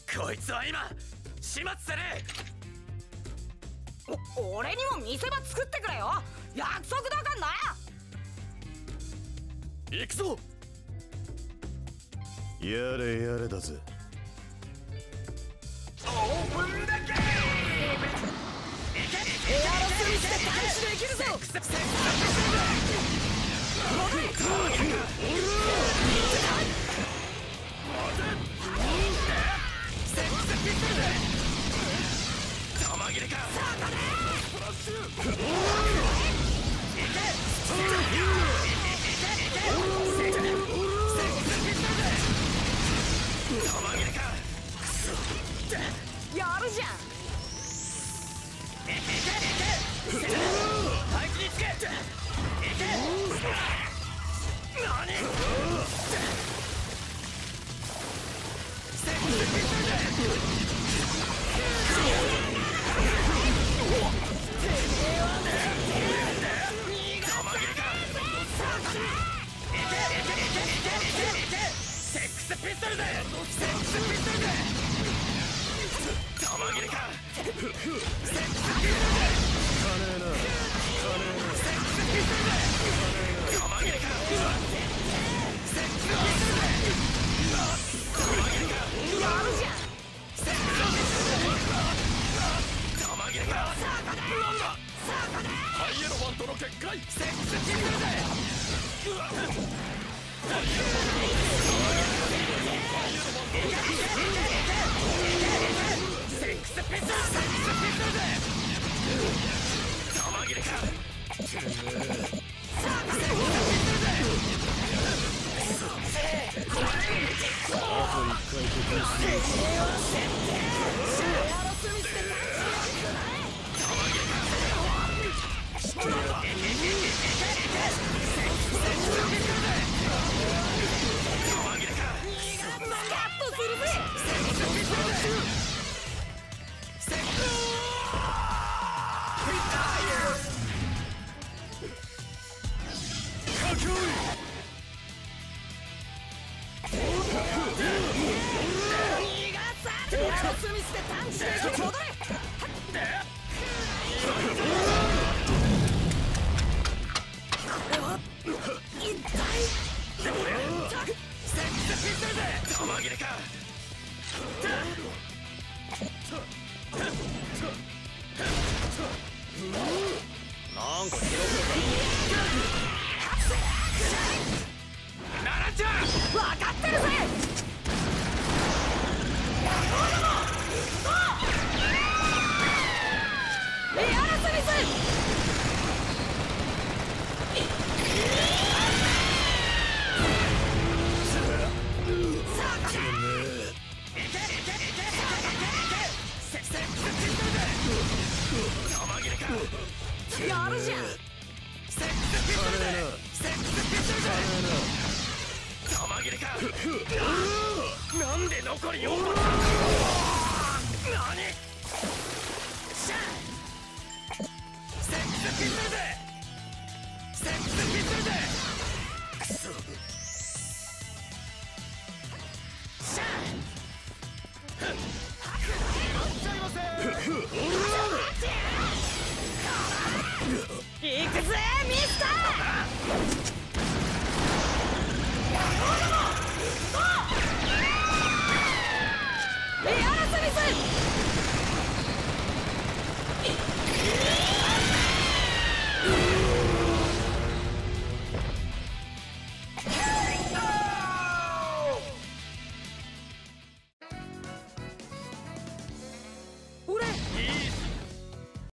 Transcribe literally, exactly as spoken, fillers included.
こいつは今始末する。 お俺にも見せ場作ってくれよ。約束だかんな。 行くぞ。 やれやれだぜ。 オープンだけ。エアロスミスで探知できるぞ。戻れ。玉切れか。 やるじゃん。 排気につけ。何？セックスピストルで。セックスピストルで。玉切れか。セックスピストルで。 金な金な。 セックスピストルで。玉切れか。セックスピストルで。玉切れか。 やるじゃん。 セックスピストルで。玉切れか。なんだ。ハイエロファントの結界。セックスピストルで。セックスピストル。セックスピストルで。玉切れか。セックスピストルで。 あと一回とかしよスミスで探知できる。戻れ。痛い。 でもね、セックスピストルで。玉切れか。なんか広くならちゃん分かってるぜ。エアロスミス。やるじゃん。 セックスピストルで。セックスピストルで。玉切れか。なんで残りよん発。何？シャッ。セックスピストルで。セックスピストルで。クソ。シャッ。待っちゃいませ。 行くぜミスター。